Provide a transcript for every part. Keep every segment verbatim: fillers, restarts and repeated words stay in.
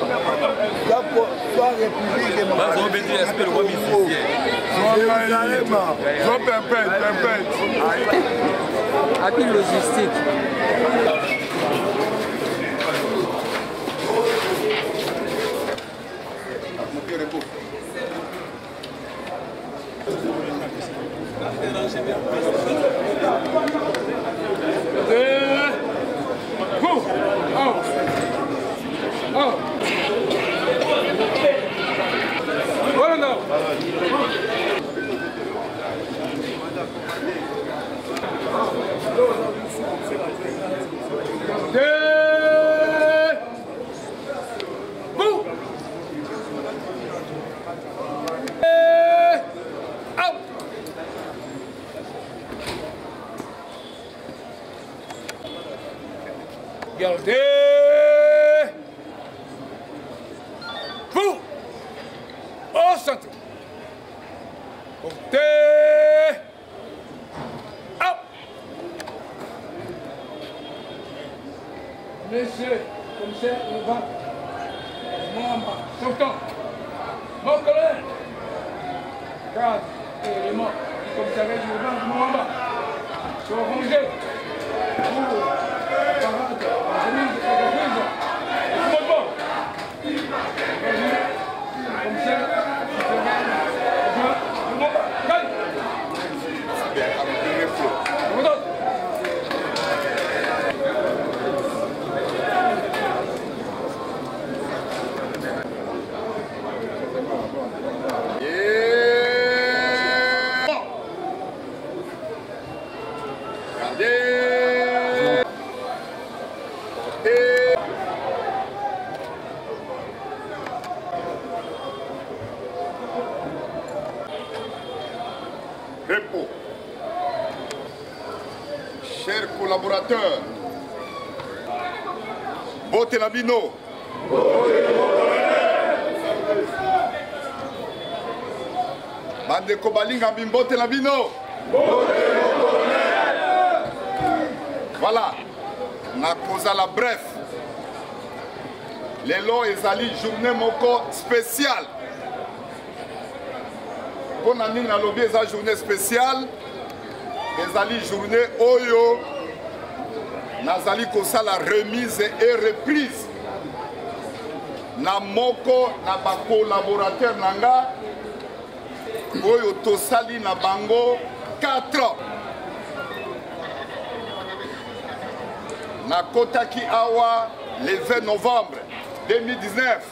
Habile logistique. Gardez. Vous. Au centre. Portez. Hop. Monsieur, commissaire, le vent. Membre, sortant. Mon collègue. Garde et les morts du commissariat du vent du Mwamba. Sont rangés. Pour la parade, la remise et la reprise. Et tout le monde. Commissaire, adjoint, le Mwamba. Gagne. Je vous donne. Repos. Chers collaborateurs, Bote Nabino. Bande Kobalinga Bimbote Nabino. Voilà, na cause la bref. Les lois ezali journée moko spéciale. Pour la lobby eza journée spéciale. Ezali journée oyo. Nazali kosa la remise et reprise. Na moko na ba collaborateur nanga. Oyo tosali na bango quatre ans. Na kotaki awa le vingt novembre deux mille dix-neuf.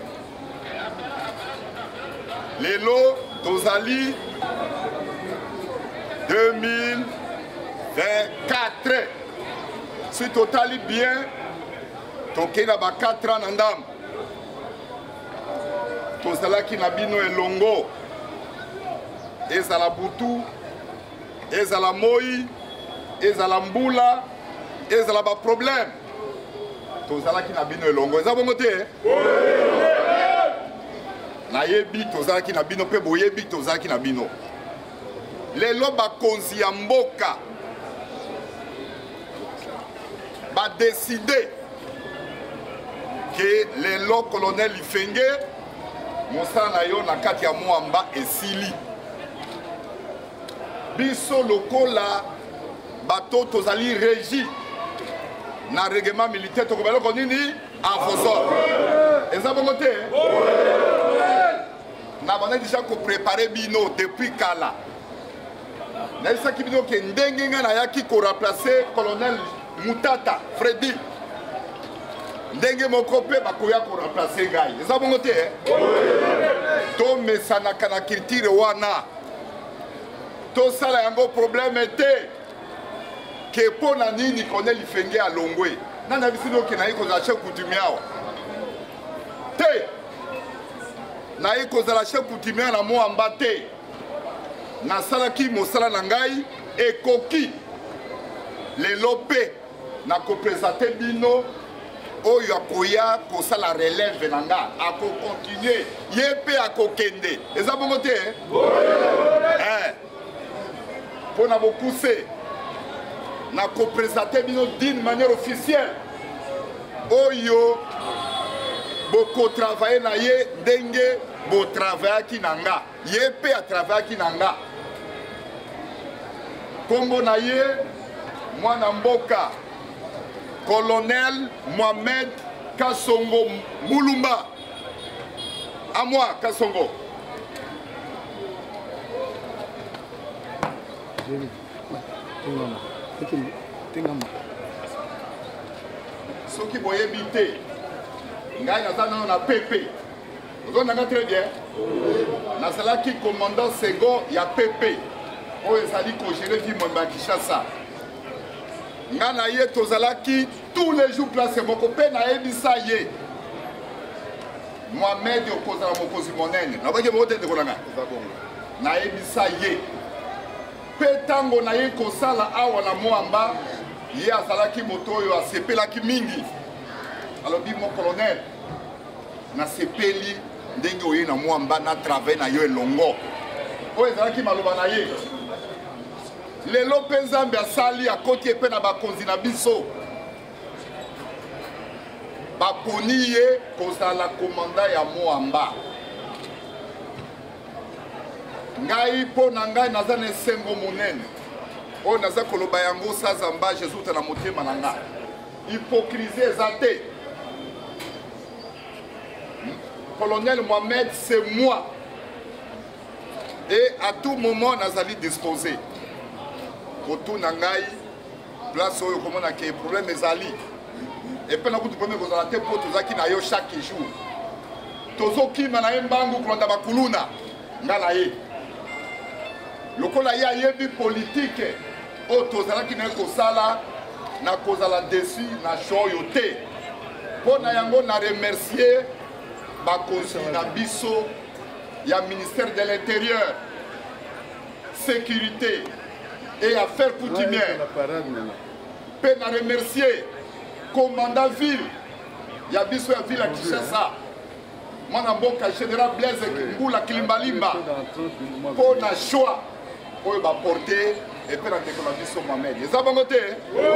Lelo tozali deux mille vingt-quatre. Si totali bien, toke na ba quatre ans nandam. Tozalaki na bino elongo. Ezala butu, ezala moi, ezala mbula, ezala ba problème. Tozalaki na bino elongo. Eza bongo te? Na yebi tozalaki na bino pe boyebi tozalaki na bino. Lelo bakonzi ya mboka ba décider que lelo colonel Ifenge mosala na yo na kati ya Mwamba esili. Biso lokola bato tozali régi na règlement militaire tokobelo konini afosor. Eza bongo te? Na bana déjà ko préparer bino depuis kala. Na isa ki bino ke ndenge nga na yaki ko remplacer colonel Mutata Freddy. Ndenge moko pe bakoya ko remplacer ngai. Eza bongo te? To mesana kana culture wana. To sala yango problème était que pour na nini Colonel Ifenge a longwe. Nana bisino ke na yiko za chef coutumier awa. Te. Na yiko za la chef coutumier na Mwamba te. Na sala ki mosala na ngai ekoki. Le lope na ko présenter bino oyo akoya ko sala relève nanga ako continuer yepe ako kende. Eza bongo te? Eh. Pour nous pousser, nous présenter d'une manière officielle. Oyo, boko travailler na ye ndenge bo travailler ki nanga ye pe a travailler ki nanga kombo na ye mwana mboka colonel Mohamed Kasongo Mulumba à moi Kasongo soki boyebi te ngai naza nano na P P ozonanga très bien nazalaki commandant second ya P P oyo ezali kogere vi momba ya Kinshasa nga na ye tozalaki tous les jours place moko mpe nayebisa ye Mohamed okozala mokonzi monene nabaki moko te ndeko nanga nayebisa ye mpe ntango na ye kosala awa na mwamba ye azalaki moto oyo asepelaki mingi alobi mo colonel nasepeli ndenge oye na mwamba na travail na yo elongo oyo ezalaki maloba na ye lelo mpe nzambe asali akoti epe na bakonzi na biso baponi ye kozala komanda ya mwamba ngai mpo na ngai naza na esengo monene oyo naza koloba yango sazamba jésus na motema na ngai hypocrisie eza te colonel Mohamed c'est moi et à tout moment nazali disposé kotuna ngai place oyo komona ke problème ezali epe na kutu problème kozala te mpo tozalaki na yo chaque jour tozokima na ye mbangu kolanda bakuluna nga na ye lokola ye ayebi politike oyo tozalaki na ye kosala na kozala desu na sho oyo te mpo na yango na remercier bakonzi na biso ya ministère de l'intérieur sécurité et affaires coutumières mpe na remercier commandant ville ya biso ya ville ya Kinshasa mwana mboka général Blaise Ngula Kilimbalimba mpo na choix oyo baporte epe na ndeko na biso Mohamed eza bongo te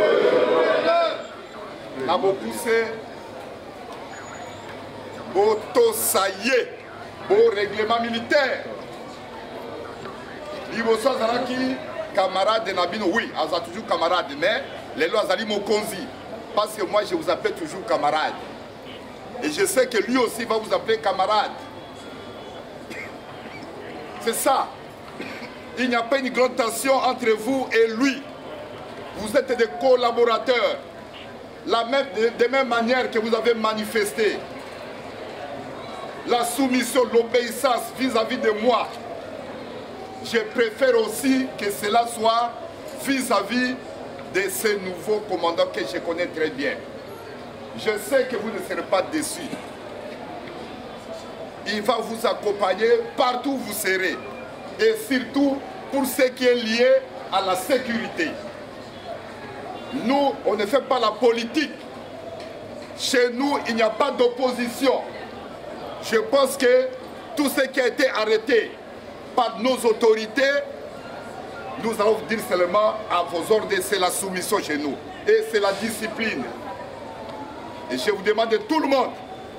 na bopuse botosa ye bo règlement militaire liboso azalaki camarade na bino oui aza toujours camarade mais lelo azali mokonzi parce que moi je vous appelle toujours camarade et je sais que lui aussi va vous appeler camarade c'est ça il n'y a pas une grande tension entre vous et lui vous êtes des collaborateurs la même, de, de même manière que vous avez manifesté la soumission, l'obéissance vis-à-vis de moi. Je préfère aussi que cela soit vis-à-vis de ce nouveau commandant que je connais très bien. Je sais que vous ne serez pas déçus. Il va vous accompagner partout où vous serez. Et surtout pour ce qui est lié à la sécurité. Nous, on ne fait pas la politique. Chez nous, il n'y a pas d'opposition. Je pense que tout ce qui a été arrêté par nos autorités, nous allons vous dire seulement à vos ordres, c'est la soumission chez nous. Et c'est la discipline. Et je vous demande de tout le monde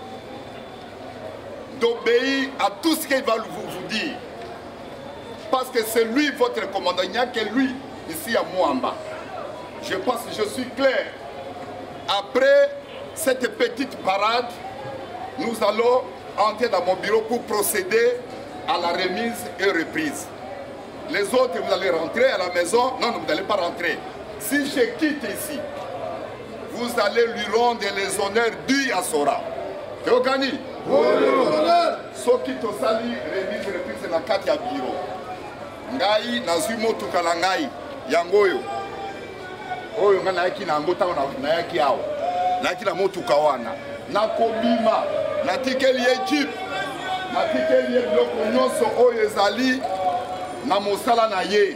d'obéir à tout ce qu'il va vous, vous dire. Parce que c'est lui votre commandant. Il n'y a que lui ici à Mwamba. Je pense que je suis clair. Après cette petite parade, nous allons entrer dans mon bureau pour procéder à la remise et reprise. Les autres, vous allez rentrer à la maison. Non, non, vous n'allez pas rentrer. Si je quitte ici, vous allez lui rendre les honneurs dus à Sora. Théogani, ce qui te salue, remise et reprise dans quatre bureau. Ngai, nazui motuka na ngai, yangoyo. Oyo nga naeki na ngota na naeki awa. Naeki na motuka wana. Nakobima. Natikeli équipe, natikeli biloko nyonso oyo ezali na mosala na ye.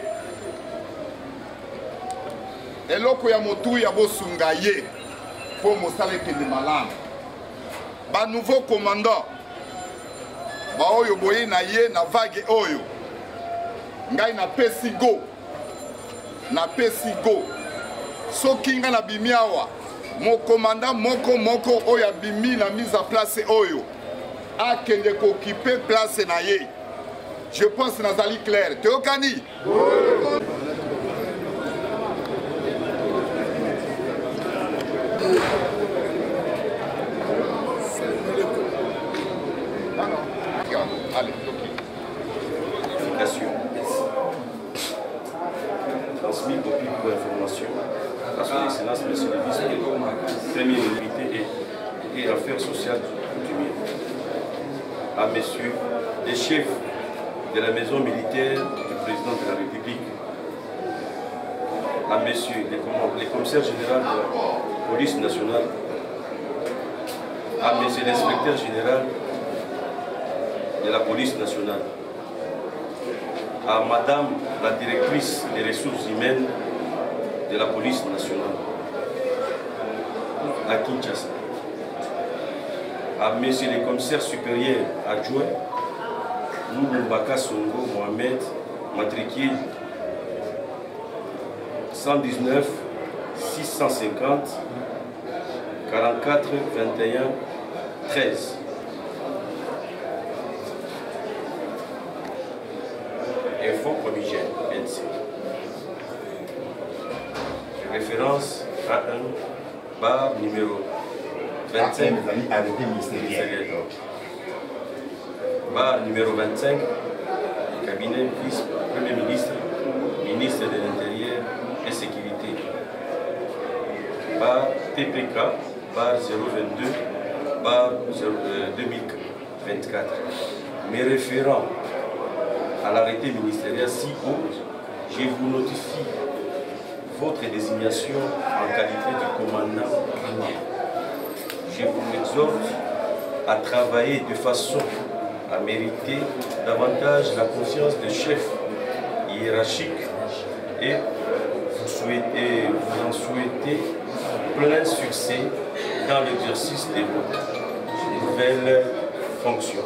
Eloko ya motu ya bosunga ye po mosala ekende malamu. Ba nouveau commandant ba oyo boye na ye na vague oyo. Ngai na pesi go. Na pesi go. Soki nga na bimiawa mon commandant moko moko oyo abimi na mise en place oyo akende ko occuper place na ye. Je pense nazali clair. Teokani. Transmis copie pour information à son excellence, monsieur le vice-président, premier invité et, et affaires sociales coutumières. À messieurs les chefs de la maison militaire du président de la République, à messieurs les, les commissaires généraux de la police nationale, à monsieur l'inspecteur général de la police nationale, à madame la directrice des ressources humaines de la police nationale, à Kinshasa, à monsieur les commissaires supérieurs adjoints, Mbaka Songo Mohamed, matricule cent dix-neuf six cent cinquante quarante-quatre vingt et un treize. Info Comigène, N C. Référence à un bar numéro vingt-cinq. Bar numéro vingt-cinq, cabinet vice-premier ministre, ministre de l'Intérieur et Sécurité. Bar T P K, bar zéro vingt-deux, bar deux mille vingt-quatre. Mes référents à l'arrêté ministériel si haut, je vous notifie votre désignation en qualité de commandant. Je vous exhorte à travailler de façon à mériter davantage la confiance des chefs hiérarchiques et vous, souhaitez, vous en souhaitez plein succès dans l'exercice de vos nouvelles fonctions.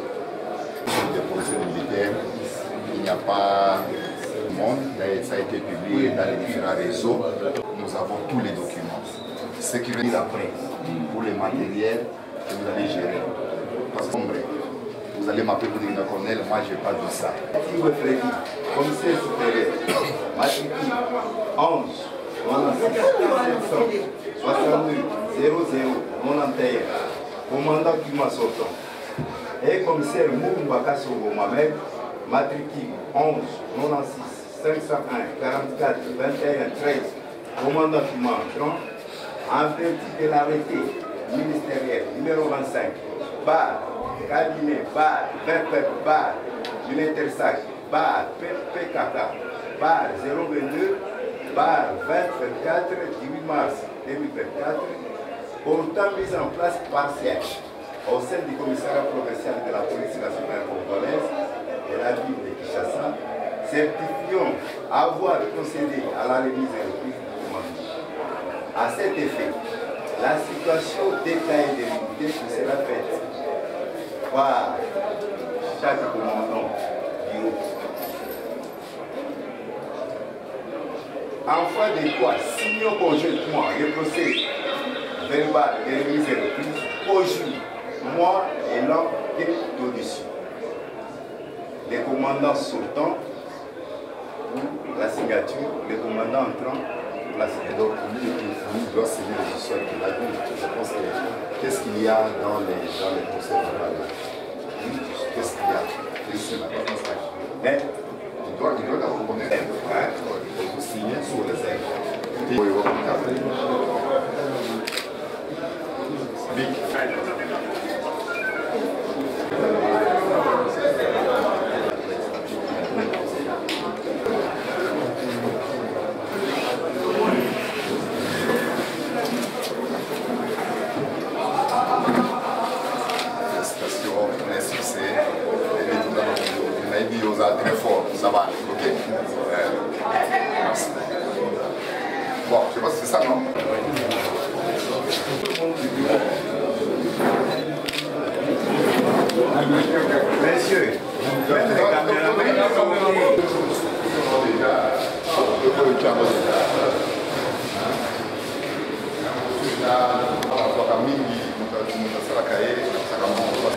Il n'y a pas de monde, ça a été publié dans les différents réseaux. Nous avons tous les documents. Ce qui veut dire après, pour les matériels que vous allez gérer. Parce que vous allez m'appeler pour dire colonel, moi je n'ai pas vu ça. Freddy, commissaire supérieur, matricule onze, soixante-deux, zéro zéro, quatre-vingt-onze, commandant Kima Sortant. Et commissaire Mbaka Songo Mohamed, matricule onze, quatre-vingt-seize, cinq cent un, quarante-quatre, vingt et un, treize, commandant Kima entrant, en vertu de l'arrêté ministériel numéro vingt-cinq, bar, cabinet, bar, vingt-sept, bar, l'Intersac, bar, P K K, bar zéro vingt-deux, bar vingt vingt-quatre, dix-huit mars deux mille vingt-quatre, portant mise en place partielle au sein du commissariat provincial de la police nationale congolaise et la ville de Kinshasa, certifiant avoir procédé à la remise et reprise du commandement. À cet effet, la situation détaillée de l'unité sera faite par chaque commandant du haut. En foi de quoi, signons conjointement le procès verbal de remise et reprise au jour, moi et l'homme d'audition. Les commandants sortants pour la signature, les commandants entrants pour la signature. Donc, lui doit signer le soir qu'il a dit. Je pense que qu'est-ce qu'il y a dans les, dans les procès verbaux? Qu'est-ce qu'il y a? Mais il doit, il doit la reconnaître. Il faut signer sur les ailes. Big. Très fort, ça va, ok? Euh, merci. Bon, je pense que c'est ça, non? Messieurs, vous faites les caméras. Déjà, mingi mutasalaka ye akosaka mongo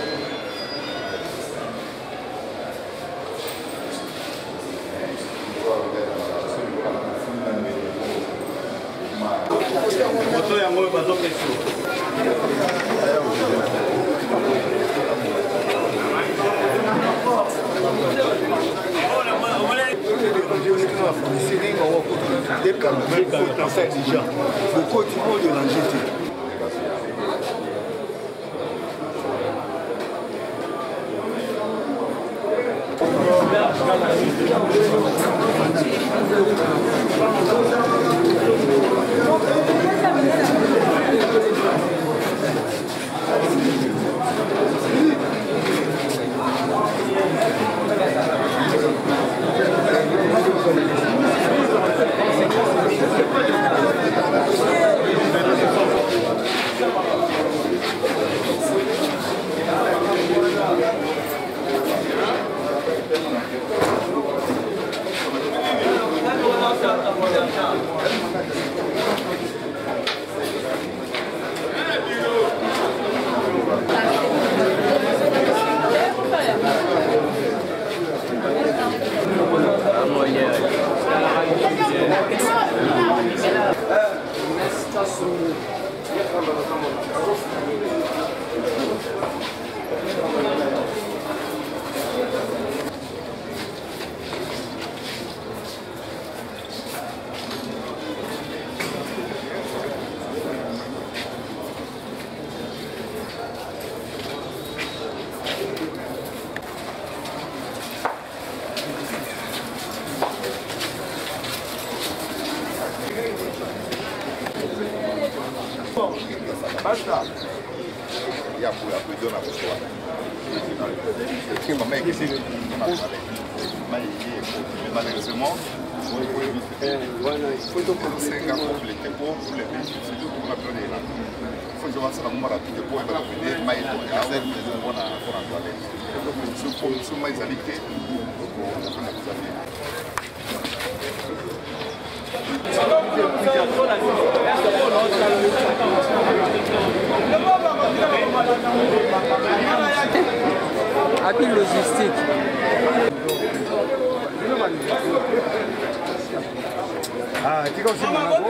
moto yango bazopesa beaucoup de monde de la G T. Basta. Ya pula cuidou na pessoa. Que mamãe que se mas malheureusement voilà il faut donc commencer à compléter pour les c'est tout pour la période là. Il faut jouer ça la moins rapide pour la période mais il faut faire des bonnes pour en parler. Donc ce pour ce maisalité on a besoin Appui logistique. Ah, tu comme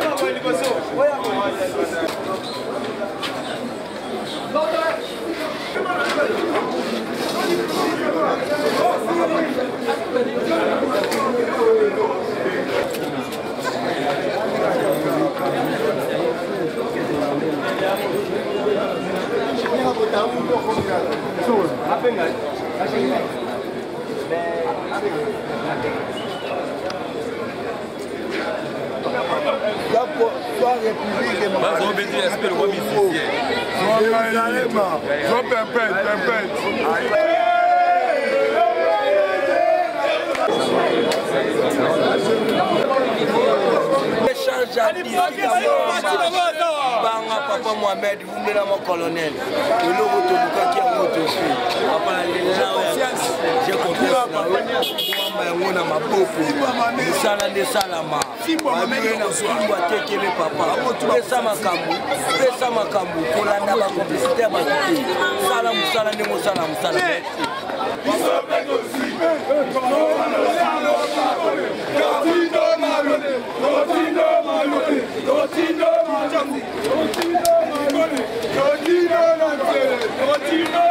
Mas o Bedri espera o homicídio. João Pempete, Pempete. Échange artistique Banga Papa Mohamed, vous mettez mon colonel. Et le retour qui a monté j'ai compris. On a ma peau. Nous salons des salama. Papa. Pesa makambu. Pesa makambu. Pour la naba complicité à ma vie. Salam, salam, salam, salam. Continue,